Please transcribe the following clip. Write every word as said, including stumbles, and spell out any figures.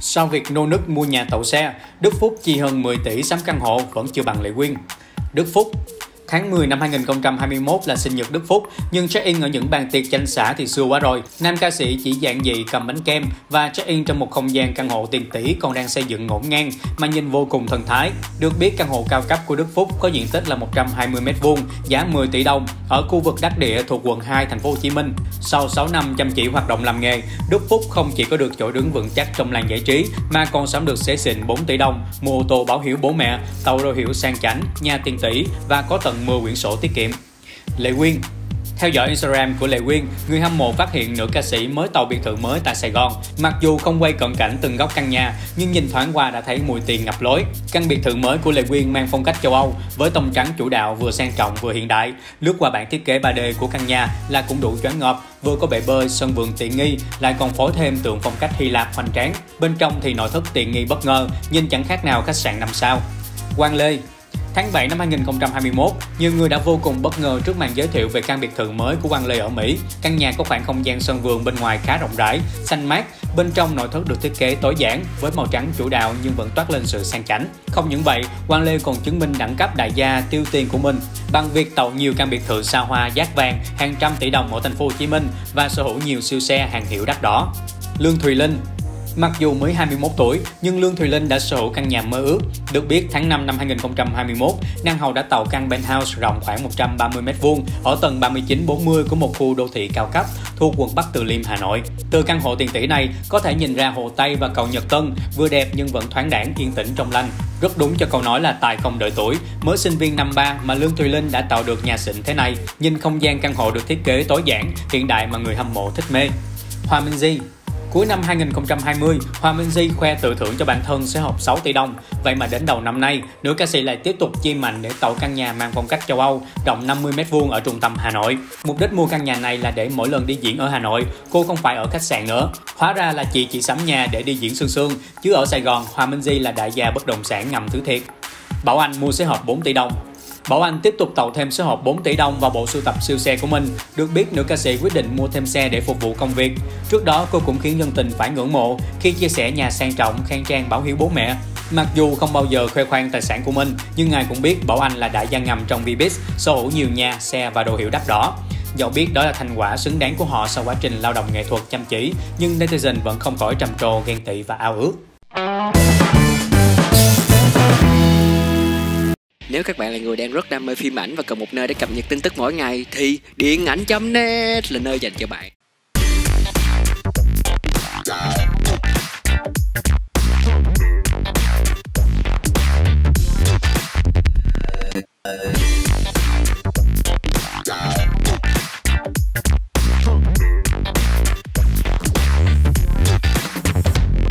Sau việc nô nức mua nhà tậu xe, Đức Phúc chi hơn mười tỷ sắm căn hộ vẫn chưa bằng Lệ Quyên. Đức Phúc. Tháng mười năm hai nghìn không trăm hai mươi mốt là sinh nhật Đức Phúc, nhưng check-in ở những bàn tiệc chanh xã thì xưa quá rồi. Nam ca sĩ chỉ giản dị cầm bánh kem và check-in trong một không gian căn hộ tiền tỷ còn đang xây dựng ngổn ngang mà nhìn vô cùng thần thái. Được biết căn hộ cao cấp của Đức Phúc có diện tích là một trăm hai mươi mét vuông, giá mười tỷ đồng ở khu vực đắc địa thuộc quận hai thành phố Hồ Chí Minh. Sau sáu năm chăm chỉ hoạt động làm nghề, Đức Phúc không chỉ có được chỗ đứng vững chắc trong làng giải trí mà còn sắm được xế xịn bốn tỷ đồng, mua ô tô báo hiệu bố mẹ, tàu đồ hiệu sang chảnh, nhà tiền tỷ và có tận mười quyển sổ tiết kiệm. Lệ Quyên. Theo dõi Instagram của Lệ Quyên, người hâm mộ phát hiện nữ ca sĩ mới tậu biệt thự mới tại Sài Gòn. Mặc dù không quay cận cảnh từng góc căn nhà, nhưng nhìn thoáng qua đã thấy mùi tiền ngập lối. Căn biệt thự mới của Lệ Quyên mang phong cách châu Âu, với tông trắng chủ đạo vừa sang trọng vừa hiện đại. Lướt qua bản thiết kế ba D của căn nhà là cũng đủ choáng ngợp, vừa có bể bơi, sân vườn tiện nghi, lại còn phối thêm tường phong cách Hy Lạp hoành tráng. Bên trong thì nội thất tiện nghi bất ngờ, nhìn chẳng khác nào khách sạn năm sao. Quang Lê. Tháng bảy năm hai nghìn không trăm hai mươi mốt, nhiều người đã vô cùng bất ngờ trước màn giới thiệu về căn biệt thự mới của Quang Lê ở Mỹ. Căn nhà có khoảng không gian sân vườn bên ngoài khá rộng rãi, xanh mát. Bên trong nội thất được thiết kế tối giản với màu trắng chủ đạo nhưng vẫn toát lên sự sang chảnh. Không những vậy, Quang Lê còn chứng minh đẳng cấp đại gia tiêu tiền của mình bằng việc tậu nhiều căn biệt thự xa hoa dát vàng hàng trăm tỷ đồng ở thành phố Hồ Chí Minh và sở hữu nhiều siêu xe hàng hiệu đắt đỏ. Lương Thùy Linh. Mặc dù mới hai mươi mốt tuổi, nhưng Lương Thùy Linh đã sở hữu căn nhà mơ ước. Được biết, tháng năm năm hai nghìn không trăm hai mươi mốt, nàng hầu đã tậu căn penthouse rộng khoảng một trăm ba mươi mét vuông ở tầng ba mươi chín bốn mươi của một khu đô thị cao cấp thuộc quận Bắc Từ Liêm, Hà Nội. Từ căn hộ tiền tỷ này, có thể nhìn ra Hồ Tây và cầu Nhật Tân, vừa đẹp nhưng vẫn thoáng đãng, yên tĩnh trong lành. Rất đúng cho câu nói là tài không đợi tuổi. Mới sinh viên năm ba mà Lương Thùy Linh đã tạo được nhà xịn thế này. Nhìn không gian căn hộ được thiết kế tối giản, hiện đại mà người hâm mộ thích mê. Hoa Minh Di. Cuối năm hai nghìn không trăm hai mươi, Hoa Minh Di khoe tự thưởng cho bản thân sẽ hộp sáu tỷ đồng. Vậy mà đến đầu năm nay, nữ ca sĩ lại tiếp tục chi mạnh để tậu căn nhà mang phong cách châu Âu, rộng năm mươi mét vuông ở trung tâm Hà Nội. Mục đích mua căn nhà này là để mỗi lần đi diễn ở Hà Nội, cô không phải ở khách sạn nữa. Hóa ra là chị chỉ sắm nhà để đi diễn sương sương, chứ ở Sài Gòn, Hoa Minh Di là đại gia bất động sản ngầm thứ thiệt. Bảo Anh mua xế hộp bốn tỷ đồng. Bảo Anh tiếp tục tậu thêm số hộp bốn tỷ đồng vào bộ sưu tập siêu xe của mình. Được biết, nữ ca sĩ quyết định mua thêm xe để phục vụ công việc. Trước đó, cô cũng khiến dân tình phải ngưỡng mộ khi chia sẻ nhà sang trọng, khang trang báo hiếu bố mẹ. Mặc dù không bao giờ khoe khoang tài sản của mình, nhưng ai cũng biết Bảo Anh là đại gia ngầm trong V-Biz, sở hữu nhiều nhà, xe và đồ hiệu đắt đỏ. Dẫu biết đó là thành quả xứng đáng của họ sau quá trình lao động nghệ thuật chăm chỉ, nhưng netizen vẫn không khỏi trầm trồ, ghen tị và ao ước. Nếu các bạn là người đang rất đam mê phim ảnh và cần một nơi để cập nhật tin tức mỗi ngày thì điện ảnh chấm net là nơi dành cho bạn.